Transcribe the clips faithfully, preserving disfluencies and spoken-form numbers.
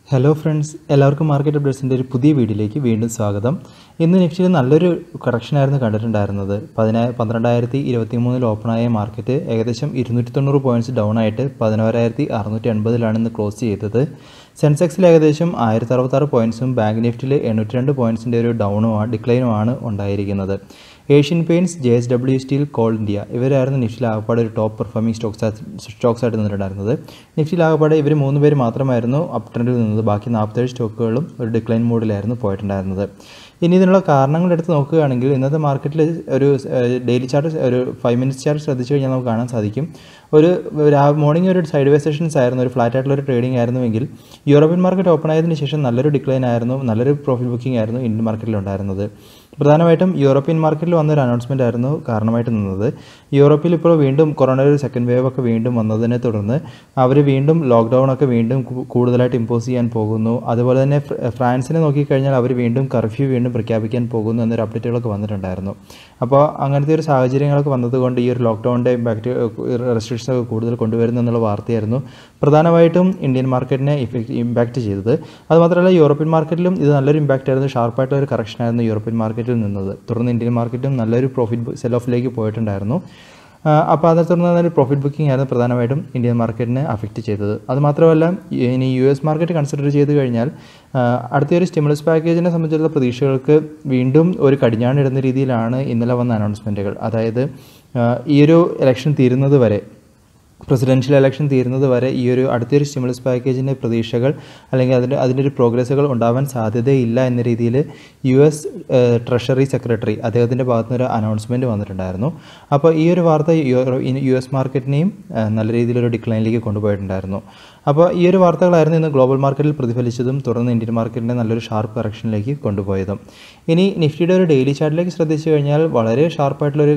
Hello friends, എല്ലാവർക്കും market അപ്ഡേറ്റ്സിൻ്റെ ഒരു പുതിയ വീഡിയോയിലേക്ക് വീണ്ടും സ്വാഗതം. ഇന്ന് നിഫ്റ്റിയിൽ നല്ലൊരു കറക്ഷനായിരുന്നു കണ്ടിട്ടുണ്ടായിരുന്നത്. പതിനാ പന്ത്രണ്ടായിരത്തി ഇരുപത്തി മൂന്നിൽ ഓപ്പണായ മാർക്കറ്റ് ഏകദേശം ഇരുന്നൂറ്റി തൊണ്ണൂറ് പോയിൻറ്റ്സ് ഡൗൺ ആയിട്ട് പതിനോരായിരത്തി അറുന്നൂറ്റി എൺപതിലാണ് ഇന്ന് ക്ലോസ് ചെയ്തത്. സെൻസെക്സിൽ ഏകദേശം ആയിരത്തി അറുപത്താറ് പോയിൻറ്റ്സും ബാങ്ക് നിഫ്റ്റിയിൽ എണ്ണൂറ്റി രണ്ട് പോയിൻറ്റ്സിൻ്റെ ഒരു ഡൗണുമാണ് ഡിക്ലൈനുമാണ് ഉണ്ടായിരിക്കുന്നത്. Asian Paints, J S W steel, Coal India ഇവരായിരുന്നു നിഫ്റ്റിയിൽ ആകപ്പാടെ ഒരു ടോപ്പ് പെർഫോമിംഗ് സ്റ്റോക്സ് സ്റ്റോക്സ് ആയിട്ട് നിന്നിട്ടുണ്ടായിരുന്നത്. നിഫ്റ്റിയിൽ ആകപ്പാടെ ഇവർ മൂന്ന് പേര് മാത്രമായിരുന്നു അപ് ട്രെൻഡിൽ നിന്നത്. ബാക്കി നാൽപ്പത്തേഴ് സ്റ്റോക്കുകളും ഒരു ഡിക്ലൈൻ മോഡിലായിരുന്നു പോയിട്ടുണ്ടായിരുന്നത്. ഇനി ഇതിനുള്ള കാരണങ്ങൾ എടുത്ത് നോക്കുകയാണെങ്കിൽ ഇന്നത്തെ മാർക്കറ്റിൽ ഒരു ഡെയിലി ചാർട്ട്, ഒരു ഫൈവ് മിനിറ്റ്സ് ചാർട്ട് ശ്രദ്ധിച്ചു കഴിഞ്ഞാൽ നമുക്ക് കാണാൻ സാധിക്കും. ഒരു മോർണിംഗ് ഒരു സൈഡ് വേ സെഷൻസ് ആയിരുന്നു, ഒരു ഫ്ലാറ്റ് ആയിട്ടുള്ള ഒരു ട്രേഡിംഗ് ആയിരുന്നുവെങ്കിൽ യൂറോപ്യൻ മാർക്കറ്റ് ഓപ്പൺ ആയതിനു ശേഷം നല്ലൊരു ഡിക്ലൈൻ ആയിരുന്നു, നല്ലൊരു പ്രോഫിറ്റ് ബുക്കിംഗ് ആയിരുന്നു ഇന്ത്യൻ മാർക്കറ്റിൽ ഉണ്ടായിരുന്നത്. പ്രധാനമായിട്ടും യൂറോപ്യൻ മാർക്കറ്റിൽ വന്നൊരു അനൗൺസ്മെൻ്റ് ആയിരുന്നു കാരണമായിട്ട് നിന്നത്. യൂറോപ്പിൽ ഇപ്പോൾ വീണ്ടും കൊറോണയുടെ ഒരു സെക്കൻഡ് വേവ് ഒക്കെ വീണ്ടും വന്നതിനെ തുടർന്ന് അവർ വീണ്ടും ലോക്ക്ഡൗൺ ഒക്കെ വീണ്ടും കൂടുതലായിട്ട് ഇമ്പോസ് ചെയ്യാൻ പോകുന്നു. അതുപോലെ തന്നെ ഫ്രാൻസിനെ നോക്കിക്കഴിഞ്ഞാൽ അവർ വീണ്ടും കർഫ്യൂ വീണ്ടും പ്രഖ്യാപിക്കാൻ പോകുന്നു എന്നൊരു അപ്ഡേറ്റുകളൊക്കെ വന്നിട്ടുണ്ടായിരുന്നു. അപ്പോൾ അങ്ങനത്തെ ഒരു സാഹചര്യങ്ങളൊക്കെ വന്നതുകൊണ്ട് ഈ ഒരു ലോക്ക്ഡൗണിൻ്റെ ഇമ്പാക്റ്റ്, റെസ്ട്രിക്ഷൻസ് ഒക്കെ കൂടുതൽ കൊണ്ടുവരുന്നു എന്നുള്ള വാർത്തയായിരുന്നു പ്രധാനമായിട്ടും ഇന്ത്യൻ മാർക്കറ്റിനെ ഇഫക്റ്റ് ഇമ്പാക്റ്റ് ചെയ്തത്. അതുമാത്രമല്ല യൂറോപ്യൻ മാർക്കറ്റിലും ഇത് നല്ലൊരു ഇമ്പാക്റ്റ് ആയിരുന്നു, ഷാർപ്പായിട്ടുള്ള ഒരു കറക്ഷൻ ആയിരുന്നു യൂറോപ്യൻ മാർക്കറ്റിൽ നിന്നത്. തുടർന്ന് ഇന്ത്യൻ മാർക്കറ്റും നല്ലൊരു പ്രോഫിറ്റ് സെൽ ഓഫിലേക്ക് പോയിട്ടുണ്ടായിരുന്നു. അപ്പോൾ അതേ തുടർന്ന് നല്ലൊരു പ്രോഫിറ്റ് ബുക്കിംഗ് ആയിരുന്നു പ്രധാനമായിട്ടും ഇന്ത്യൻ മാർക്കറ്റിനെ അഫക്റ്റ് ചെയ്തത്. അതുമാത്രമല്ല ഇനി യു എസ് മാർക്കറ്റ് കൺസിഡർ ചെയ്ത് കഴിഞ്ഞാൽ അടുത്തൊരു സ്റ്റിമുലസ് പാക്കേജിനെ സംബന്ധിച്ചുള്ള പ്രതീക്ഷകൾക്ക് വീണ്ടും ഒരു കടിഞ്ഞാണിടുന്ന രീതിയിലാണ് ഇന്നലെ വന്ന അനൗൺസ്മെൻറ്റുകൾ. അതായത് ഈ ഒരു ഇലക്ഷൻ തീരുന്നത് വരെ, പ്രസിഡൻഷ്യൽ ഇലക്ഷൻ തീരുന്നത് വരെ ഈ ഒരു അടുത്തൊരു സ്റ്റിമുലസ് പാക്കേജിൻ്റെ പ്രതീക്ഷകൾ അല്ലെങ്കിൽ അതിൻ്റെ അതിൻ്റെ ഒരു പ്രോഗ്രസ്സുകൾ ഉണ്ടാവാൻ സാധ്യതയില്ല എന്ന രീതിയിൽ യു എസ് ട്രഷറി സെക്രട്ടറി അദ്ദേഹത്തിൻ്റെ ഭാഗത്തുനിന്ന് ഒരു അനൗൺസ്മെൻറ്റ് വന്നിട്ടുണ്ടായിരുന്നു. അപ്പോൾ ഈ ഒരു വാർത്ത യു എസ് മാർക്കറ്റിനെയും നല്ല രീതിയിലൊരു ഡിക്ലൈനിലേക്ക് കൊണ്ടുപോയിട്ടുണ്ടായിരുന്നു. അപ്പോൾ ഈ ഒരു വാർത്തകളായിരുന്നു ഇന്ന് ഗ്ലോബൽ മാർക്കറ്റിൽ പ്രതിഫലിച്ചതും തുടർന്ന് ഇന്ത്യൻ മാർക്കറ്റിനെ നല്ലൊരു ഷാർപ്പ് കറക്ഷനിലേക്ക് കൊണ്ടുപോയതും. ഇനി നിഫ്റ്റിയുടെ ഒരു ഡെയിലി ചാർട്ടിലേക്ക് ശ്രദ്ധിച്ചു കഴിഞ്ഞാൽ വളരെ ഷാർപ്പായിട്ടുള്ളൊരു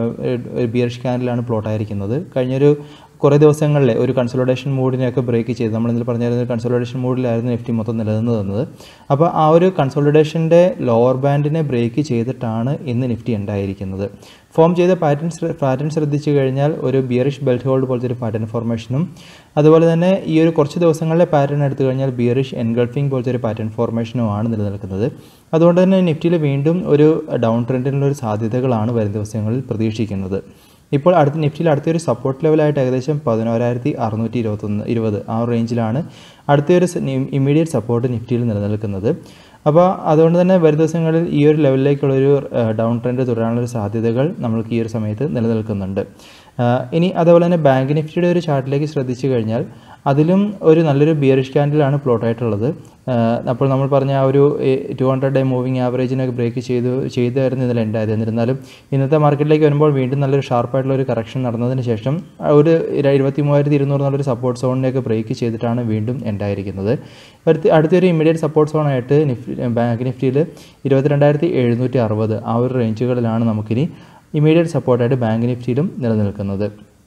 ബിയറിഷ് ക്യാൻഡിലാണ് പ്ലോട്ടായിരിക്കുന്നത്. കഴിഞ്ഞൊരു കുറേ ദിവസങ്ങളിലെ ഒരു കൺസോളിഡേഷൻ മൂഡിനെയൊക്കെ ബ്രേക്ക് ചെയ്ത്, നമ്മളിതിൽ പറഞ്ഞിരുന്ന ഒരു കൺസോളിഡേഷൻ മൂഡിലായിരുന്നു നിഫ്റ്റി മൊത്തം നിലനിന്ന് തന്നത്. അപ്പോൾ ആ ഒരു കൺസോളിഡേഷൻ്റെ ലോവർ ബാൻഡിനെ ബ്രേക്ക് ചെയ്തിട്ടാണ് ഇന്ന് നിഫ്റ്റി ഉണ്ടായിരിക്കുന്നത്. ഫോം ചെയ്ത പാറ്റേൺ പാറ്റേൺ ശ്രദ്ധിച്ചു കഴിഞ്ഞാൽ ഒരു ബിയറിഷ് ബെൽറ്റ് ഹോൾഡ് പോലത്തെ ഒരു പാറ്റേൺ ഫോർമേഷനും, അതുപോലെ തന്നെ ഈ ഒരു കുറച്ച് ദിവസങ്ങളിലെ പാറ്റേൺ എടുത്തു കഴിഞ്ഞാൽ ബിയറിഷ് എൻഗൾഫിംഗ് പോലത്തെ ഒരു പാറ്റേൺ ഫോർമേഷനുമാണ് നിലനിൽക്കുന്നത്. അതുകൊണ്ട് തന്നെ നിഫ്റ്റിയിൽ വീണ്ടും ഒരു ഡൗൺ ട്രെൻഡിനുള്ള ഒരു സാധ്യതകളാണ് വരും ദിവസങ്ങളിൽ പ്രതീക്ഷിക്കുന്നത്. ഇപ്പോൾ അടുത്ത നിഫ്റ്റിയിൽ അടുത്തൊരു സപ്പോർട്ട് ലെവലായിട്ട് ഏകദേശം പതിനോരായിരത്തി അറുന്നൂറ്റി ഇരുപത്തൊന്ന് ഇരുപത് ആ റേഞ്ചിലാണ് അടുത്തൊരു ഇമ്മീഡിയറ്റ് സപ്പോർട്ട് നിഫ്റ്റിയിൽ നിലനിൽക്കുന്നത്. അപ്പോൾ അതുകൊണ്ട് തന്നെ വരും ദിവസങ്ങളിൽ ഈ ഒരു ലെവലിലേക്കുള്ളൊരു ഡൗൺ ട്രെൻഡ് തുടരാനുള്ളൊരു സാധ്യതകൾ നമ്മൾക്ക് ഈ ഒരു സമയത്ത് നിലനിൽക്കുന്നുണ്ട്. ഇനി അതുപോലെ തന്നെ ബാങ്ക് നിഫ്റ്റിയുടെ ഒരു ചാർട്ടിലേക്ക് ശ്രദ്ധിച്ചു കഴിഞ്ഞാൽ അതിലും ഒരു നല്ലൊരു ബിയറിഷ് ക്യാൻഡിലാണ് പ്ലോട്ടായിട്ടുള്ളത്. അപ്പോൾ നമ്മൾ പറഞ്ഞ ആ ഒരു ടു ഹൺഡ്രഡ് ഡേ മൂവിങ് ആവറേജിനൊക്കെ ബ്രേക്ക് ചെയ്തു ചെയ്തായിരുന്നു ഇന്നലെ ഉണ്ടായത്. എന്നിരുന്നാലും ഇന്നത്തെ മാർക്കറ്റിലേക്ക് വരുമ്പോൾ വീണ്ടും നല്ലൊരു ഷാർപ്പായിട്ടുള്ള ഒരു കറക്ഷൻ നടന്നതിന് ശേഷം ഒരു ഇരുപത്തി മൂവായിരത്തി ഇരുന്നൂറ് എന്നുള്ളൊരു സപ്പോർട്ട് സോണിനെയൊക്കെ ബ്രേക്ക് ചെയ്തിട്ടാണ് വീണ്ടും ഉണ്ടായിരിക്കുന്നത്. അടുത്തൊരു ഇമ്മീഡിയറ്റ് സപ്പോർട്ട് സോണായിട്ട് നിഫ്റ്റി ബാങ്ക് നിഫ്റ്റിയിൽ ഇരുപത്തിരണ്ടായിരത്തി എഴുന്നൂറ്റി അറുപത് ആ ഒരു റേഞ്ചുകളിലാണ് നമുക്കിനി ഇമ്മീഡിയറ്റ് സപ്പോർട്ടായിട്ട് ബാങ്ക് നിഫ്റ്റിയിലും നിലനിൽക്കുന്നത്.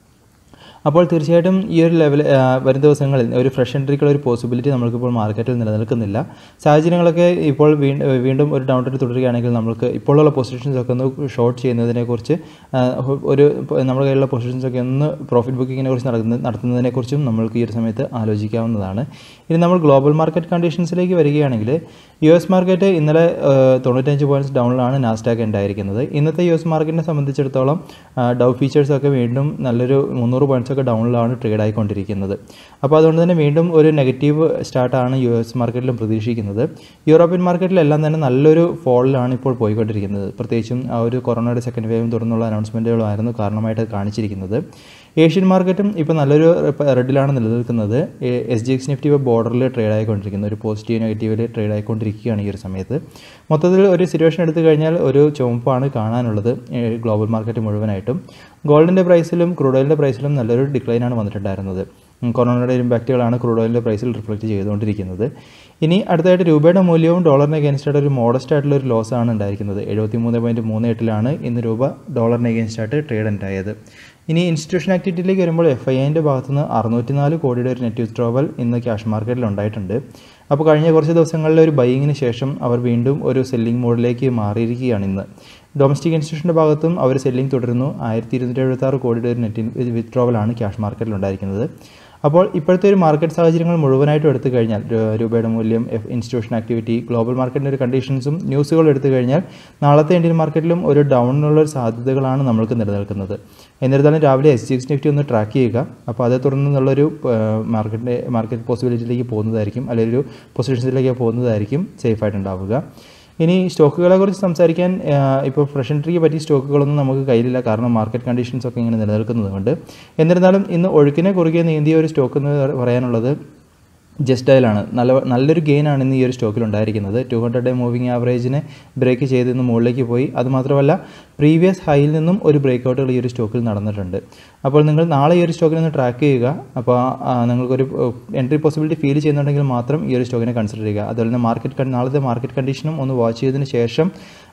അപ്പോൾ തീർച്ചയായിട്ടും ഈ ഒരു ലെവൽ വരും ദിവസങ്ങളിൽ ഒരു ഫ്രഷ് എൻട്രിക്കുള്ള ഒരു പോസിബിലിറ്റി നമുക്കിപ്പോൾ മാർക്കറ്റിൽ നിലനിൽക്കുന്നില്ല. സാഹചര്യങ്ങളൊക്കെ ഇപ്പോൾ വീണ്ടും ഒരു ഡൗൺ ട്രെൻഡ് തുടരുകയാണെങ്കിൽ നമുക്ക് ഇപ്പോഴുള്ള പൊസിഷൻസൊക്കെ ഒന്ന് ഷോർട്ട് ചെയ്യുന്നതിനെക്കുറിച്ച്, ഒരു നമ്മുടെ കയ്യിലുള്ള പൊസിഷൻസൊക്കെ ഒന്ന് പ്രോഫിറ്റ് ബുക്കിങ്ങിനെ കുറിച്ച് നടക്കുന്ന നടത്തുന്നതിനെക്കുറിച്ചും നമ്മൾക്ക് ഈ ഒരു സമയത്ത് ആലോചിക്കാവുന്നതാണ്. ഇനി നമ്മൾ ഗ്ലോബൽ മാർക്കറ്റ് കണ്ടീഷൻസിലേക്ക് വരികയാണെങ്കിൽ യു എസ് മാർക്കറ്റ് ഇന്നലെ തൊണ്ണൂറ്റഞ്ച് പോയിൻറ്റ്സ് ഡൗണിലാണ് നാസ്ഡാക്ക് ഉണ്ടായിരിക്കുന്നത്. ഇന്നത്തെ യു എസ് മാർക്കറ്റിനെ സംബന്ധിച്ചിടത്തോളം ഡൗ ഫീച്ചേഴ്സൊക്കെ വീണ്ടും നല്ലൊരു മുന്നൂറ് പോയിൻറ്റ്സ് ഒക്കെ ഡൗണിലാണ് ട്രേഡ് ആയിക്കൊണ്ടിരിക്കുന്നത്. അപ്പോൾ അതുകൊണ്ട് തന്നെ വീണ്ടും ഒരു നെഗറ്റീവ് സ്റ്റാർട്ടാണ് യു എസ് മാർക്കറ്റിലും പ്രതീക്ഷിക്കുന്നത്. യൂറോപ്യൻ മാർക്കറ്റിലെല്ലാം തന്നെ നല്ലൊരു ഫോളിലാണ് ഇപ്പോൾ പോയിക്കൊണ്ടിരിക്കുന്നത്. പ്രത്യേകിച്ചും ആ ഒരു കൊറോണയുടെ സെക്കൻഡ് വേവും തുടർന്നുള്ള അനൗൺസ്മെൻറ്റുകളായിരുന്നു കാരണമായിട്ട് കാണിച്ചിരിക്കുന്നത്. ഏഷ്യൻ മാർക്കറ്റും ഇപ്പോൾ നല്ലൊരു റെഡിലാണ് നിലനിൽക്കുന്നത്. എസ് ജി എക്സ് നിഫ്റ്റി ഇപ്പോൾ ബോർഡറിൽ ട്രേഡ് ആയിക്കൊണ്ടിരിക്കുന്നത്, ഒരു പോസിറ്റീവ് നെഗറ്റീവിൽ ട്രേഡ് ആയിക്കൊണ്ടിരിക്കുകയാണ് ഈ ഒരു സമയത്ത്. മൊത്തത്തിൽ ഒരു സിറ്റുവേഷൻ എടുത്തു കഴിഞ്ഞാൽ ഒരു ചുവപ്പാണ് കാണാനുള്ളത് ഗ്ലോബൽ മാർക്കറ്റ് മുഴുവനായിട്ടും. ഗോൾഡിൻ്റെ പ്രൈസിലും ക്രൂഡ് ഓയിലിൻ്റെ പ്രൈസിലും നല്ലൊരു ഡിക്ലൈനാണ് വന്നിട്ടുണ്ടായിരുന്നത്. കൊറോണയുടെ ഇമ്പാക്റ്റുകളാണ് ക്രൂഡ് ഓയിലിൻ്റെ പ്രൈസിൽ റിഫ്ലക്റ്റ് ചെയ്തുകൊണ്ടിരിക്കുന്നത്. ഇനി അടുത്തായിട്ട് രൂപയുടെ മൂല്യവും ഡോളറിന് അഗേൻസ്റ്റായിട്ട് ഒരു മോഡസ്റ്റ് ആയിട്ടുള്ള ഒരു ലോസ് ആണ് ഉണ്ടായിരിക്കുന്നത്. എഴുപത്തി മൂന്ന് പോയിൻറ്റ് മൂന്ന് എട്ടിലാണ് ഇന്ന് രൂപ ഡോളറിന് അഗേൻസ്റ്റായിട്ട് ട്രേഡ് ഉണ്ടായത്. ഇനി ഇൻസ്റ്റിറ്റ്യൂഷൻ ആക്ടിവിറ്റിയിലേക്ക് വരുമ്പോൾ എഫ് ഐ ഐൻ്റെ ഭാഗത്തുനിന്ന് അറുന്നൂറ്റി നാല് കോടിയുടെ ഒരു നെറ്റ് വിത്ഡ്രോവൽ ഇന്ന് ക്യാഷ് മാർക്കറ്റിൽ ഉണ്ടായിട്ടുണ്ട്. അപ്പോൾ കഴിഞ്ഞ കുറച്ച് ദിവസങ്ങളിലെ ഒരു ബൈയിങ്ങിന് ശേഷം അവർ വീണ്ടും ഒരു സെല്ലിംഗ് മോഡിലേക്ക് മാറിയിരിക്കുകയാണ് ഇന്ന്. ഡൊമസ്റ്റിക് ഇൻസ്റ്റിറ്റ്യൂഷൻ്റെ ഭാഗത്തും അവർ സെല്ലിംഗ് തുടരുന്നു. ആയിരത്തി ഇരുന്നൂറ്റി എഴുപത്തി ആറ് കോടിയുടെ ഒരു നെറ്റ് വിത്ഡ്രോവലാണ് ക്യാഷ് മാർക്കറ്റിൽ ഉണ്ടായിരിക്കുന്നത്. അപ്പോൾ ഇപ്പോഴത്തെ ഒരു മാർക്കറ്റ് സാഹചര്യങ്ങൾ മുഴുവനായിട്ടും എടുത്തു കഴിഞ്ഞാൽ രൂപയുടെ മൂല്യം, ഇൻസ്റ്റിറ്റ്യൂഷൻ ആക്ടിവിറ്റി, ഗ്ലോബൽ മാർക്കറ്റിൻ്റെ ഒരു കണ്ടീഷൻസും ന്യൂസുകളും എടുത്തു കഴിഞ്ഞാൽ നാളത്തെ ഇന്ത്യൻ മാർക്കറ്റിലും ഒരു ഡൗണിനുള്ള സാധ്യതകളാണ് നമ്മൾക്ക് നിലനിൽക്കുന്നത്. എന്നിരുന്നാലും രാവിലെ എസ് ജി എക്സ് നിഫ്റ്റി ഒന്ന് ട്രാക്ക് ചെയ്യുക. അപ്പോൾ അതേ തുടർന്നുള്ളൊരു മാർക്കറ്റിൻ്റെ മാർക്കറ്റ് പോസിബിലിറ്റിയിലേക്ക് പോകുന്നതായിരിക്കും, അല്ലെങ്കിൽ ഒരു പൊസിഷൻസിലേക്ക് പോകുന്നതായിരിക്കും സേഫായിട്ടുണ്ടാവുക. ഇനി സ്റ്റോക്കുകളെ കുറിച്ച് സംസാരിക്കാൻ ഇപ്പോൾ ഫ്രഷ് എൻട്രിക്ക് പറ്റിയ സ്റ്റോക്കുകളൊന്നും നമുക്ക് കയ്യിലില്ല, കാരണം മാർക്കറ്റ് കണ്ടീഷൻസ് ഒക്കെ ഇങ്ങനെ നിലനിൽക്കുന്നതുകൊണ്ട്. എന്നിരുന്നാലും ഇന്ന് ഒഴുക്കിനെ കുറുകെ നീന്തിയ ഒരു സ്റ്റോക്ക് എന്ന് പറയാനുള്ളത് ജസ്റ്റ് ഡയലാണ്. നല്ല നല്ലൊരു ഗെയിനാണ് ഇന്ന് ഈ ഒരു സ്റ്റോക്കിൽ ഉണ്ടായിരിക്കുന്നത്. ടു ഹൺഡ്രഡ് ഡേ മൂവിങ് ആവറേജിനെ ബ്രേക്ക് ചെയ്ത് ഇന്ന് മുകളിലേക്ക് പോയി. അതുമാത്രമല്ല പ്രീവിയസ് ഹൈയിൽ നിന്നും ഒരു ബ്രേക്ക് ഔട്ടുകൾ ഈ ഒരു സ്റ്റോക്കിൽ നടന്നിട്ടുണ്ട്. അപ്പോൾ നിങ്ങൾ നാളെ ഈ ഒരു സ്റ്റോക്കിൽ നിന്ന് ട്രാക്ക് ചെയ്യുക. അപ്പോൾ നിങ്ങൾക്കൊരു എൻട്രി പോസിബിലിറ്റി ഫീൽ ചെയ്യുന്നുണ്ടെങ്കിൽ മാത്രം ഈ ഒരു സ്റ്റോക്കിനെ കൺസിഡർ ചെയ്യുക. അതുപോലെ തന്നെ മാർക്കറ്റ് നാളത്തെ മാർക്കറ്റ് കണ്ടീഷനും ഒന്ന് വാച്ച് ചെയ്തതിന് ശേഷം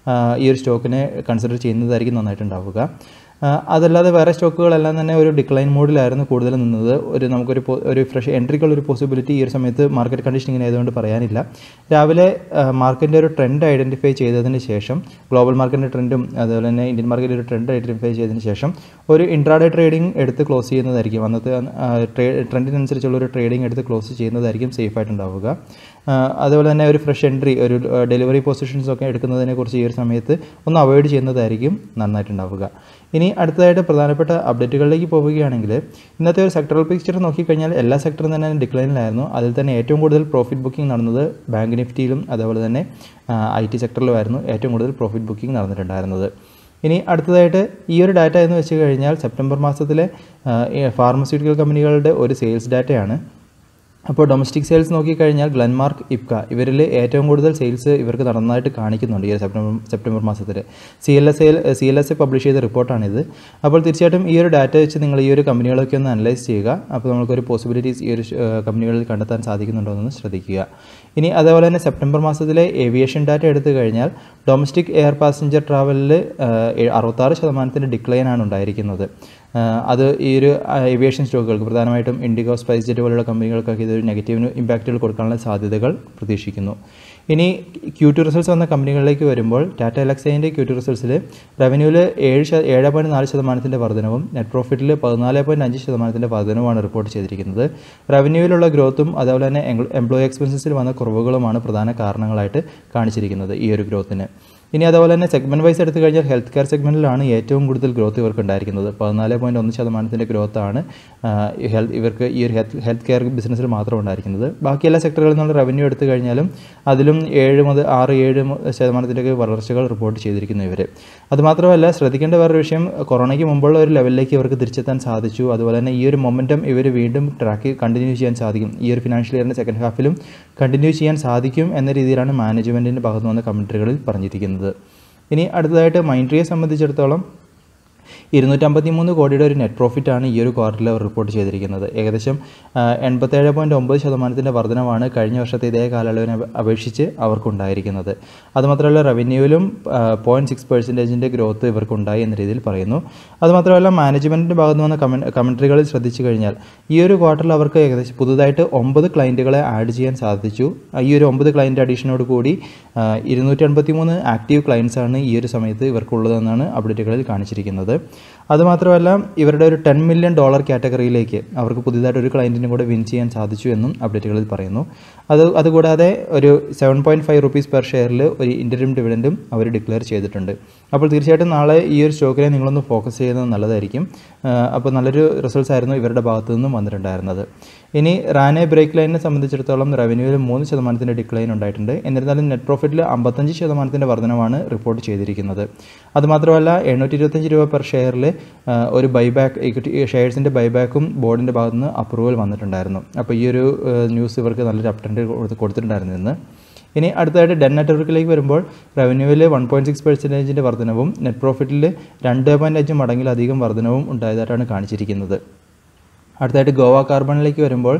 ഈ ഒരു സ്റ്റോക്കിനെ കൺസിഡർ ചെയ്യുന്നതായിരിക്കും നന്നായിട്ടുണ്ടാവുക. അതല്ലാതെ വേറെ സ്റ്റോക്കുകളെല്ലാം തന്നെ ഒരു ഡിക്ലൈൻ മോഡിലായിരുന്നു കൂടുതൽ നിന്നത്. ഒരു നമുക്കൊരു ഒരു ഫ്രഷ് എൻട്രിക്കുള്ളൊരു പോസിബിലിറ്റി ഈ ഒരു സമയത്ത് മാർക്കറ്റ് കണ്ടീഷൻ ഇങ്ങനെ ആയതുകൊണ്ട് പറയാനില്ല. രാവിലെ മാർക്കറ്റിൻ്റെ ഒരു ട്രെൻഡ് ഐഡൻറ്റിഫൈ ചെയ്തതിന് ശേഷം, ഗ്ലോബൽ മാർക്കറ്റിൻ്റെ ട്രെൻഡും അതുപോലെ തന്നെ ഇന്ത്യൻ മാർക്കറ്റിൻ്റെ ഒരു ട്രെൻഡ് ഐഡൻറ്റിഫൈ ചെയ്തതിന് ശേഷം ഒരു ഇൻട്രാഡേ ട്രേഡിംഗ് എടുത്ത് ക്ലോസ് ചെയ്യുന്നതായിരിക്കും. അന്നത്തെ ട്രെൻഡിനനുസരിച്ചുള്ള ഒരു ട്രേഡിംഗ് എടുത്ത് ക്ലോസ് ചെയ്യുന്നതായിരിക്കും സേഫായിട്ടുണ്ടാവുക. അതുപോലെ തന്നെ ഒരു ഫ്രഷ് എൻട്രി, ഒരു ഡെലിവറി പൊസിഷൻസ് ഒക്കെ എടുക്കുന്നതിനെക്കുറിച്ച് ഈ ഒരു സമയത്ത് ഒന്ന് അവോയ്ഡ് ചെയ്യുന്നതായിരിക്കും നന്നായിട്ടുണ്ടാവുക. ഇനി അടുത്തതായിട്ട് പ്രധാനപ്പെട്ട അപ്ഡേറ്റുകളിലേക്ക് പോവുകയാണെങ്കിൽ, ഇന്നത്തെ ഒരു സെക്ടറൽ പിക്ചർ നോക്കിക്കഴിഞ്ഞാൽ എല്ലാ സെക്ടറും തന്നെ ഡിക്ലൈനിലായിരുന്നു. അതിൽ തന്നെ ഏറ്റവും കൂടുതൽ പ്രോഫിറ്റ് ബുക്കിംഗ് നടന്നത് ബാങ്ക് നിഫ്റ്റിയിലും അതുപോലെ തന്നെ ഐ ടി സെക്ടറിലുമായിരുന്നു ഏറ്റവും കൂടുതൽ പ്രോഫിറ്റ് ബുക്കിംഗ് നടന്നിട്ടുണ്ടായിരുന്നത്. ഇനി അടുത്തതായിട്ട് ഈ ഒരു ഡാറ്റ എന്ന് വെച്ച് കഴിഞ്ഞാൽ സെപ്റ്റംബർ മാസത്തിലെ ഫാർമസ്യൂട്ടിക്കൽ കമ്പനികളുടെ ഒരു സെയിൽസ് ഡാറ്റയാണ്. അപ്പോൾ ഡൊമസ്റ്റിക് സെയിൽസ് നോക്കിക്കഴിഞ്ഞാൽ ഗ്ലെൻമാർക്ക്, ഇപ്ക ഇവരിൽ ഏറ്റവും കൂടുതൽ സെയിൽസ് ഇവർക്ക് നടന്നതായിട്ട് കാണിക്കുന്നുണ്ട് ഈ ഒരു സെപ്റ്റംബർ സെപ്റ്റംബർ മാസത്തിൽ. C L S A C L S A publish ചെയ്ത റിപ്പോർട്ടാണിത്. അപ്പോൾ തീർച്ചയായിട്ടും ഈ ഒരു ഡാറ്റ വെച്ച് നിങ്ങൾ ഈ ഒരു കമ്പനികളൊക്കെ ഒന്ന് അനലൈസ് ചെയ്യുക. അപ്പോൾ നമുക്കൊരു പോസിബിലിറ്റീസ് ഈ ഒരു കമ്പനികളിൽ കണ്ടെത്താൻ സാധിക്കുന്നുണ്ടോ എന്ന് ശ്രദ്ധിക്കുക. ഇനി അതേപോലെ തന്നെ സെപ്റ്റംബർ മാസത്തിലെ ഏവിയേഷൻ ഡാറ്റ എടുത്തു കഴിഞ്ഞാൽ ഡൊമസ്റ്റിക് എയർ പാസഞ്ചർ ട്രാവലിൽ അറുപത്താറ് ശതമാനത്തിൻ്റെ ഡിക്ലൈനാണ് ഉണ്ടായിരിക്കുന്നത്. അത് ഈ ഒരു ഏവിയേഷൻ സ്റ്റോക്കുകൾക്ക് പ്രധാനമായിട്ടും ഇൻഡിഗോ, സ്പൈസ് ജെറ്റ് പോലുള്ള കമ്പനികൾക്കൊക്കെ ഇതൊരു നെഗറ്റീവ് ഇമ്പാക്റ്റുകൾ കൊടുക്കാനുള്ള സാധ്യതകൾ പ്രതീക്ഷിക്കുന്നു. ഇനി ക്യൂ ടു റിസൾട്ട്സ് വന്ന കമ്പനികളിലേക്ക് വരുമ്പോൾ ടാറ്റ എലക്സൈൻ്റെ ക്യൂ ടു റിസൾട്ട്സിൽ റവന്യൂവിൽ ഏഴ് ഏഴ് പോയിൻറ്റ് നാല് ശതമാനത്തിൻ്റെ വർധനവും നെറ്റ് പ്രോഫിറ്റിൽ പതിനാല് പോയിൻറ്റ് അഞ്ച് ശതമാനത്തിൻ്റെ വർധനവുമാണ് റിപ്പോർട്ട് ചെയ്തിരിക്കുന്നത്. റവന്യൂവിലുള്ള ഗ്രോത്തും അതുപോലെ തന്നെ എംപ്ലോയി എക്സ്പെൻസസിൽ വന്ന കുറവുകളുമാണ് പ്രധാന കാരണങ്ങളായിട്ട് കാണിച്ചിരിക്കുന്നത് ഈ ഒരു ഗ്രോത്തിന്. ഇനി അതുപോലെ തന്നെ സെഗ്മെൻറ്റ് വൈസ് എടുത്തു കഴിഞ്ഞാൽ ഹെൽത്ത് കെയർ സെഗ്മെൻറ്റിലാണ് ഏറ്റവും കൂടുതൽ ഗ്രോത്ത് ഇവർക്ക് ഉണ്ടായിരിക്കുന്നത്. പതിനാല് പോയിൻറ്റ് ഒന്ന് ശതമാനത്തിൻ്റെ ഗ്രോത്താണ് ഹെൽത്ത് ഇവർക്ക് ഈ ഒരു ഹെൽത്ത് ഹെൽത്ത് കെയർ ബിസിനസ്സിൽ മാത്രം ഉണ്ടായിരിക്കുന്നത്. ബാക്കി എല്ലാ സെക്ടറുകളിൽ നിന്നുള്ള റവന്യൂ എടുത്തു കഴിഞ്ഞാലും അതിലും ഏഴ് മുതൽ ആറ് ഏഴ് ശതമാനത്തിലേക്ക് വളർച്ചകൾ റിപ്പോർട്ട് ചെയ്തിരിക്കുന്നു ഇവർ. അതുമാത്രമല്ല ശ്രദ്ധിക്കേണ്ട വേറൊരു വിഷയം, കൊറോണയ്ക്ക് മുമ്പുള്ള ഒരു ലെവലിലേക്ക് ഇവർക്ക് തിരിച്ചെത്താൻ സാധിച്ചു. അതുപോലെ തന്നെ ഈ ഒരു മൊമെൻറ്റം ഇവർ വീണ്ടും ട്രാക്ക് കണ്ടിന്യൂ ചെയ്യാൻ സാധിക്കും. ഈ ഒരു ഫിനാൻഷ്യൽ ഇയറിൻ്റെ സെക്കൻഡ് ഹാഫിലും കണ്ടിന്യൂ ചെയ്യാൻ സാധിക്കും എന്ന രീതിയിലാണ് മാനേജ്മെൻറ്റിൻ്റെ ഭാഗത്തു വന്ന കമൻട്രികളിൽ പറഞ്ഞിരിക്കുന്നത്. ഇനി അടുത്തതായിട്ട് മൈൻഡ്ട്രീയെ സംബന്ധിച്ചിടത്തോളം ഇരുന്നൂറ്റമ്പത്തി മൂന്ന് കോടിയുടെ ഒരു നെറ്റ് പ്രോഫിറ്റാണ് ഈ ഒരു ക്വാർട്ടറിൽ അവർ റിപ്പോർട്ട് ചെയ്തിരിക്കുന്നത്. ഏകദേശം എൺപത്തേഴ് പോയിൻറ്റ് ഒമ്പത് ശതമാനത്തിൻ്റെ വർധനമാണ് കഴിഞ്ഞ വർഷത്തെ ഇതേ കാലയളവിനെ അപേക്ഷിച്ച് അവർക്കുണ്ടായിരിക്കുന്നത്. അതുമാത്രമല്ല റവന്യൂവിലും പോയിൻറ്റ് സിക്സ് പെർസെൻറ്റേജിൻ്റെ ഗ്രോത്ത് ഇവർക്കുണ്ടായി എന്ന രീതിയിൽ പറയുന്നു. അതുമാത്രമല്ല മാനേജ്മെൻറ്റിൻ്റെ ഭാഗത്ത് വന്ന കമൻ കമൻട്രികളിൽ ശ്രദ്ധിച്ചു കഴിഞ്ഞാൽ ഈ ഒരു ക്വാർട്ടറിൽ അവർക്ക് ഏകദേശം പുതുതായിട്ട് ഒമ്പത് ക്ലയൻറ്റുകളെ ആഡ് ചെയ്യാൻ സാധിച്ചു. ഈ ഒരു ഒമ്പത് ക്ലയൻറ്റ് അഡീഷനോട് കൂടി ഇരുന്നൂറ്റി എൺപത്തി മൂന്ന് ആക്റ്റീവ് ക്ലയൻസാണ് ഈ ഒരു സമയത്ത് ഇവർക്കുള്ളതെന്നാണ് അപ്ഡേറ്റുകളിൽ കാണിച്ചിരിക്കുന്നത്. അതുമാത്രമല്ല ഇവരുടെ ഒരു ടെൻ മില്യൺ ഡോളർ കാറ്റഗറിയിലേക്ക് അവർക്ക് പുതിയതായിട്ട് ഒരു ക്ലയൻറ്റിനും കൂടെ വിൻ ചെയ്യാൻ സാധിച്ചു എന്നും അപ്ഡേറ്റുകളിൽ പറയുന്നു. അത് അതുകൂടാതെ ഒരു seven point five rupees per ഷെയറിൽ ഒരു ഇൻ്ററിം ഡിവിഡൻറ്റും അവർ ഡിക്ലെയർ ചെയ്തിട്ടുണ്ട്. അപ്പോൾ തീർച്ചയായിട്ടും നാളെ ഈ ഒരു സ്റ്റോക്കിനെ നിങ്ങളൊന്ന് ഫോക്കസ് ചെയ്യുന്നത് നല്ലതായിരിക്കും. അപ്പോൾ നല്ലൊരു റിസൾട്ട്സ് ആയിരുന്നു ഇവരുടെ ഭാഗത്തു നിന്നും വന്നിട്ടുണ്ടായിരുന്നത്. ഇനി റാനെ ബ്രേക്ക് ലൈനിനെ സംബന്ധിച്ചിടത്തോളം റവന്യൂവിൽ മൂന്ന് ശതമാനത്തിൻ്റെ ഡിക്ലൈൻ ഉണ്ടായിട്ടുണ്ട്. എന്നിരുന്നാലും നെറ്റ് പ്രോഫിറ്റിൽ അമ്പത്തഞ്ച് ശതമാനത്തിൻ്റെ വർധനമാണ് റിപ്പോർട്ട് ചെയ്തിരിക്കുന്നത്. അതുമാത്രമല്ല എണ്ണൂറ്റി ഇരുപത്തഞ്ച് രൂപ പെർ ഷെയറിൽ ഒരു ബൈബാക്ക് ഇക്വിറ്റി ഷെയർസിൻ്റെ ബൈബാക്കും ബോർഡിൻ്റെ ഭാഗത്തു നിന്ന് അപ്രൂവൽ വന്നിട്ടുണ്ടായിരുന്നു. അപ്പോൾ ഈ ഒരു ന്യൂസ് ഇവർക്ക് നല്ലൊരു അപ്ഡേറ്റ് കൊടുത്തിട്ടുണ്ടായിരുന്നു ഇന്ന്. ഇനി അടുത്തതായിട്ട് ഡെൻ നെറ്റ്വർക്കിലേക്ക് വരുമ്പോൾ റവന്യൂവിൽ വൺ പോയിൻറ്റ് സിക്സ് പെർസെൻറ്റേജിൻ്റെ വർധനവും നെറ്റ് പ്രോഫിറ്റിൽ രണ്ട് പോയിൻറ്റ് അഞ്ച് മടങ്ങിലധികം വർധനവും ഉണ്ടായതായിട്ടാണ് കാണിച്ചിരിക്കുന്നത്. അടുത്തതായിട്ട് ഗോവ കാർബണിലേക്ക് വരുമ്പോൾ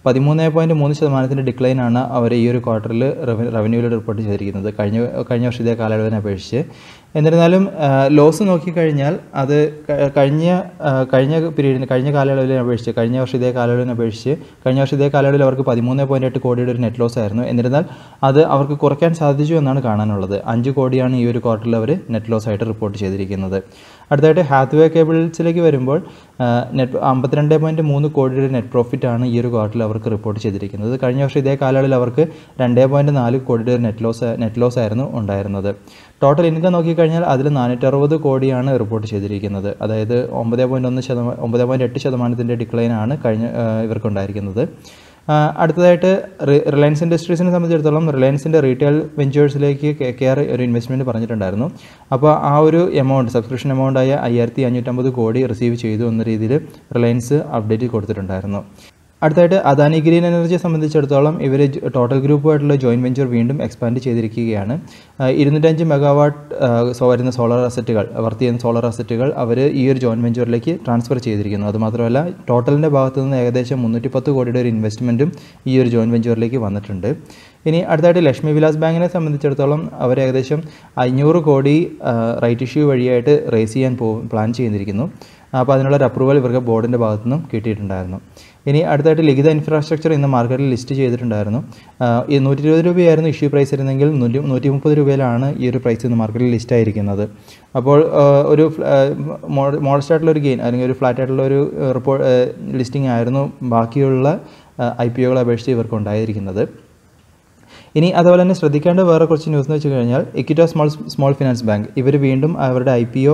പതിമൂന്ന് പോയിൻറ്റ് മൂന്ന് ശതമാനത്തിൻ്റെ ഡിക്ലൈനാണ് അവർ ഈ ഒരു ക്വാർട്ടറിൽ റവന്യൂവിൽ റിപ്പോർട്ട് ചെയ്തിരിക്കുന്നത് കഴിഞ്ഞ കഴിഞ്ഞ വർഷം ഇതേ കാലയളവിനെ അപേക്ഷിച്ച്. എന്നിരുന്നാലും ലോസ് നോക്കിക്കഴിഞ്ഞാൽ അത് കഴിഞ്ഞ കഴിഞ്ഞ പീരീഡിന് കഴിഞ്ഞ കാലയളവിനെ അപേക്ഷിച്ച് കഴിഞ്ഞ വർഷം ഇതേ കാലയളവിനെ അപേക്ഷിച്ച് കഴിഞ്ഞ വർഷം ഇതേ കാലയളവിൽ അവർക്ക് പതിമൂന്ന് പോയിൻറ്റ് എട്ട് കോടിയുടെ ഒരു നെറ്റ് ലോസ് ആയിരുന്നു. എന്നിരുന്നാൽ അത് അവർക്ക് കുറയ്ക്കാൻ സാധിച്ചു എന്നാണ് കാണാനുള്ളത്. അഞ്ച് കോടിയാണ് ഈ ഒരു ക്വാർട്ടറിൽ അവർ നെറ്റ് ലോസ് ആയിട്ട് റിപ്പോർട്ട് ചെയ്തിരിക്കുന്നത്. അടുത്തായിട്ട് ഹാത്വേ കേബിൾസിലേക്ക് വരുമ്പോൾ നെറ്റ് അമ്പത്തിരണ്ട് പോയിൻറ്റ് മൂന്ന് കോടിയുടെ നെറ്റ് പ്രോഫിറ്റാണ് ഈ ഒരു ക്വാർട്ടറിൽ അവർക്ക് റിപ്പോർട്ട് ചെയ്തിരിക്കുന്നത്. കഴിഞ്ഞ വർഷം ഇതേ കാലയളവിൽ അവർക്ക് രണ്ട് പോയിൻറ്റ് നാല് കോടിയുടെ നെറ്റ് ലോസ് നെറ്റ് ലോസ് ആയിരുന്നു ഉണ്ടായിരുന്നത്. ടോട്ടൽ ഇൻകം നോക്കിക്കഴിഞ്ഞാൽ അതിൽ നാനൂറ്ററുപത് കോടിയാണ് റിപ്പോർട്ട് ചെയ്തിരിക്കുന്നത്. അതായത് ഒമ്പത് പോയിൻറ്റ് ഒന്ന് ശതമാനം ഒമ്പത് പോയിൻറ്റ് എട്ട് ശതമാനത്തിൻ്റെ ഡിക്ലൈനാണ് കഴിഞ്ഞ ഇവർക്കുണ്ടായിരിക്കുന്നത്. അടുത്തതായിട്ട് റിലയൻസ് ഇൻഡസ്ട്രീസിനെ സംബന്ധിച്ചിടത്തോളം റിലയൻസിൻ്റെ റീറ്റെയിൽ വെഞ്ചേഴ്സിലേക്ക് കെ കെ ആർ ഒരു ഇൻവെസ്റ്റ്മെൻറ്റ് പറഞ്ഞിട്ടുണ്ടായിരുന്നു. അപ്പോൾ ആ ഒരു എമൗണ്ട് സബ്സ്ക്രിപ്ഷൻ എമൗണ്ടായ അയ്യായിരത്തി അഞ്ഞൂറ്റമ്പത് കോടി റിസീവ് ചെയ്തു എന്ന രീതിയിൽ റിലയൻസ് അപ്ഡേറ്റ് കൊടുത്തിട്ടുണ്ടായിരുന്നു. അടുത്തായിട്ട് അദാനി ഗ്രീൻ എനർജിയെ സംബന്ധിച്ചിടത്തോളം ഇവർ ടോട്ടൽ ഗ്രൂപ്പുമായിട്ടുള്ള ജോയിൻറ്റ് വെഞ്ചർ വീണ്ടും എക്സ്പാൻഡ് ചെയ്തിരിക്കുകയാണ്. ഇരുന്നൂറ്റഞ്ച് മെഗാവാട്ട് വരുന്ന സോളാർ അസറ്റുകൾ വർത്ത് ചെയ്യുന്ന സോളാർ അസറ്റുകൾ അവർ ഈ ഒരു ജോയിൻറ്റ് വെഞ്ചറിലേക്ക് ട്രാൻസ്ഫർ ചെയ്തിരിക്കുന്നു. അതുമാത്രമല്ല ടോട്ടലിൻ്റെ ഭാഗത്തു നിന്ന് ഏകദേശം മുന്നൂറ്റി പത്ത് കോടിയുടെ ഒരു ഇൻവെസ്റ്റ്മെൻറ്റും ഈ ഒരു ജോയിൻറ്റ് വെഞ്ചറിലേക്ക് വന്നിട്ടുണ്ട്. ഇനി അടുത്തായിട്ട് ലക്ഷ്മി വിലാസ് ബാങ്കിനെ സംബന്ധിച്ചിടത്തോളം അവർ ഏകദേശം അഞ്ഞൂറ് കോടി റൈറ്റ് ഇഷ്യൂ വഴിയായിട്ട് റേസ് ചെയ്യാൻ പോ പ്ലാൻ ചെയ്തിരിക്കുന്നു. അപ്പോൾ അതിനുള്ളൊരു അപ്രൂവൽ ഇവർക്ക് ബോർഡിൻ്റെ ഭാഗത്തു നിന്നും കിട്ടിയിട്ടുണ്ടായിരുന്നു. ഇനി അടുത്തായിട്ട് ലിഖിത ഇൻഫ്രാസ്ട്രക്ചർ ഇന്ന് മാർക്കറ്റിൽ ലിസ്റ്റ് ചെയ്തിട്ടുണ്ടായിരുന്നു. ഈ നൂറ്റി ഇരുപത് രൂപയായിരുന്നു ഇഷ്യൂ പ്രൈസ് ഇരുന്നെങ്കിൽ നൂറ്റി നൂറ്റി മുപ്പത് രൂപയിലാണ് ഈ ഒരു പ്രൈസ് ഇന്ന് മാർക്കറ്റിൽ ലിസ്റ്റ് ആയിരിക്കുന്നത്. അപ്പോൾ ഒരു മോഡസ്റ്റ് ആയിട്ടുള്ള ഒരു ഗെയിൻ അല്ലെങ്കിൽ ഒരു ഫ്ലാറ്റ് ആയിട്ടുള്ള ഒരു റിപ്പോർട്ട് ലിസ്റ്റിംഗ് ആയിരുന്നു ബാക്കിയുള്ള ഐ പി ഒകളെ അപേക്ഷിച്ച് ഇവർക്ക് ഉണ്ടായിരിക്കുന്നത്. ഇനി അതുപോലെ തന്നെ ശ്രദ്ധിക്കേണ്ട വേറെ കുറച്ച് ന്യൂസ് എന്ന് വെച്ച് കഴിഞ്ഞാൽ Equitas small small finance bank ഇവർ വീണ്ടും അവരുടെ I P O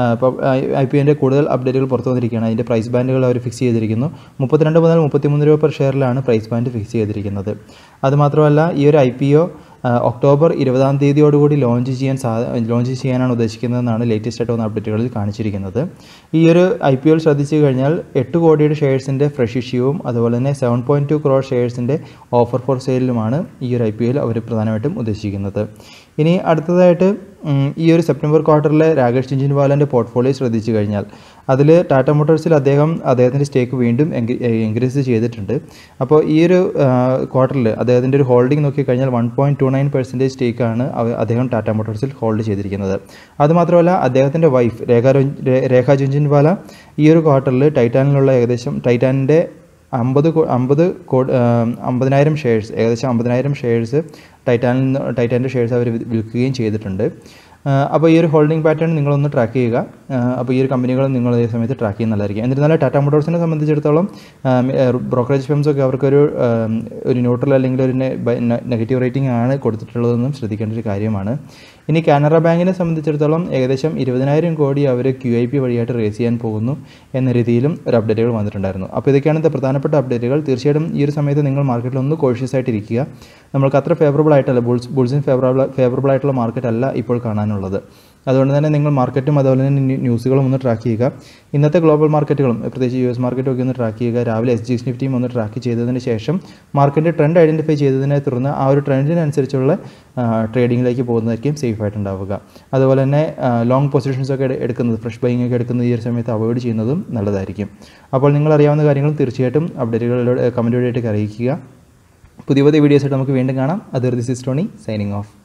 I P ഒൻ്റെ കൂടുതൽ അപ്ഡേറ്റുകൾ പുറത്തു വന്നിരിക്കുകയാണ്. അതിൻ്റെ പ്രൈസ് ബാൻഡുകൾ അവർ ഫിക്സ് ചെയ്തിരിക്കുന്നു. മുപ്പത്തിരണ്ട് മുതൽ മുപ്പത്തിമൂന്ന് രൂപ പെർ ഷെയറിലാണ് പ്രൈസ് ബാൻഡ് ഫിക്സ് ചെയ്തിരിക്കുന്നത്. അതുമാത്രമല്ല ഈ ഒരു ഐ പി ഒ ഒക്ടോബർ ഇരുപതാം തീയതിയോടുകൂടി ലോഞ്ച് ചെയ്യാൻ സാ ലോഞ്ച് ചെയ്യാനാണ് ഉദ്ദേശിക്കുന്നതെന്നാണ് ലേറ്റസ്റ്റ് ആയിട്ട് വന്ന അപ്ഡേറ്റുകളിൽ കാണിച്ചിരിക്കുന്നത്. ഈ ഒരു ഐ പി ഒയിൽ ശ്രദ്ധിച്ചു കഴിഞ്ഞാൽ എട്ട് കോടിയുടെ ഷെയർസിൻ്റെ ഫ്രഷ് ഇഷ്യൂവും അതുപോലെ തന്നെ സെവൻ പോയിൻറ്റ് ടു ക്രോർ ഷെയർസിൻ്റെ ഓഫർ ഫോർ സെയിലുമാണ് ഈ ഒരു ഐ പി ഒയിൽ അവർ പ്രധാനമായിട്ടും ഉദ്ദേശിക്കുന്നത്. ഇനി അടുത്തതായിട്ട് ഈ ഒരു സെപ്റ്റംബർ ക്വാർട്ടറിലെ രാകേഷ് ജിൻജിൻവാലിൻ്റെ പോർട്ട്ഫോളിയോ ശ്രദ്ധിച്ചു കഴിഞ്ഞാൽ അതിൽ ടാറ്റ മോട്ടോഴ്സിൽ അദ്ദേഹം അദ്ദേഹത്തിൻ്റെ സ്റ്റേക്ക് വീണ്ടും ഇൻക്രീസ് ചെയ്തിട്ടുണ്ട്. അപ്പോൾ ഈ ഒരു ക്വാർട്ടറിൽ അദ്ദേഹത്തിൻ്റെ ഒരു ഹോൾഡിംഗ് നോക്കിക്കഴിഞ്ഞാൽ one point two nine percentage സ്റ്റേക്കാണ് അദ്ദേഹം ടാറ്റ മോട്ടോഴ്സിൽ ഹോൾഡ് ചെയ്തിരിക്കുന്നത്. അതുമാത്രമല്ല അദ്ദേഹത്തിൻ്റെ വൈഫ് രേഖ രേഖ ജുൻജിൻവാല ഈ ഒരു ക്വാർട്ടറിൽ ടൈറ്റാനിലുള്ള ഏകദേശം ടൈറ്റാനിൻ്റെ അമ്പത് അമ്പത് കോടി അമ്പതിനായിരം ഷെയർസ് ഏകദേശം അമ്പതിനായിരം ഷെയർസ് ടൈറ്റാനിൽ നിന്ന് ടൈറ്റാൻ്റെ ഷെയർസ് അവർ വിൽക്കുകയും ചെയ്തിട്ടുണ്ട്. അപ്പോൾ ഈ ഒരു ഹോൾഡിംഗ് പാറ്റേൺ നിങ്ങളൊന്ന് ട്രാക്ക് ചെയ്യുക. അപ്പോൾ ഈ ഒരു കമ്പനികൾ നിങ്ങൾ അതേ സമയത്ത് ട്രാക്ക് ചെയ്യുന്നതായിരിക്കും. എന്നിരുന്നാലും ടാറ്റ മോട്ടോഴ്സിനെ സംബന്ധിച്ചിടത്തോളം ബ്രോക്കറേജ് ഫേംസൊക്കെ അവർക്കൊരു ഒരു ന്യൂട്രൽ അല്ലെങ്കിൽ ഒരു നെഗറ്റീവ് റേറ്റിംഗ് ആണ് കൊടുത്തിട്ടുള്ളതെന്നും ശ്രദ്ധിക്കേണ്ട ഒരു കാര്യമാണ്. ഇനി കാനറ ബാങ്കിനെ സംബന്ധിച്ചിടത്തോളം ഏകദേശം ഇരുപതിനായിരം കോടി അവർ ക്യു ഐ പി വഴിയായിട്ട് റേസ് ചെയ്യാൻ പോകുന്നു എന്ന രീതിയിലും ഒരു അപ്ഡേറ്റുകൾ വന്നിട്ടുണ്ടായിരുന്നു. അപ്പോൾ ഇതൊക്കെയാണ് ഇന്നത്തെ പ്രധാനപ്പെട്ട അപ്ഡേറ്റുകൾ. തീർച്ചയായിട്ടും ഈ ഒരു സമയത്ത് നിങ്ങൾ മാർക്കറ്റിൽ ഒന്ന് കോഷ്യസ് ആയിട്ടിരിക്കുക. നമ്മൾക്ക് അത്ര ഫേവറബിൾ ആയിട്ടല്ല ബുൾസ് ബുൾസിന് ഫേവറബിൾ ഫേവറബിൾ ആയിട്ടുള്ള മാർക്കറ്റ് അല്ല ഇപ്പോൾ കാണാനുള്ളത്. അതുകൊണ്ട് തന്നെ നിങ്ങൾ മാർക്കറ്റും അതുപോലെ തന്നെ ന്യൂസുകളും ഒന്ന് ട്രാക്ക് ചെയ്യുക. ഇന്നത്തെ ഗ്ലോബൽ മാർക്കറ്റുകളും പ്രത്യേകിച്ച് യു എസ് മാർക്കറ്റും ഒക്കെ ഒന്ന് ട്രാക്ക് ചെയ്യുക. രാവിലെ എസ് ജി എസ് നിഫ്റ്റിയും ഒന്ന് ട്രാക്ക് ചെയ്തതിന് ശേഷം മാർക്കറ്റ് ട്രെൻഡ് ഐഡൻറ്റിഫൈ ചെയ്തതിനെ തുടർന്ന് ആ ഒരു ട്രെൻഡിനനുസരിച്ചുള്ള ട്രേഡിങ്ങിലേക്ക് പോകുന്നതായിരിക്കും സേഫ് ആയിട്ടുണ്ടാവുക. അതുപോലെ തന്നെ ലോങ് പൊസിഷൻസ് ഒക്കെ എടുക്കുന്നത് ഫ്രഷ് ബൈങ് ഒക്കെ എടുക്കുന്നത് ഈ ഒരു സമയത്ത് അവോയ്ഡ് ചെയ്യുന്നതും നല്ലതായിരിക്കും. അപ്പോൾ നിങ്ങൾ അറിയാവുന്ന കാര്യങ്ങളും തീർച്ചയായിട്ടും അപ്ഡേറ്റുകളിലൂടെ കമൻറ്റ് വഴിയായിട്ട് അറിയിക്കുക. പുതിയ പുതിയ വീഡിയോസായിട്ട് നമുക്ക് വീണ്ടും കാണാം. അത് this is Tony signing of.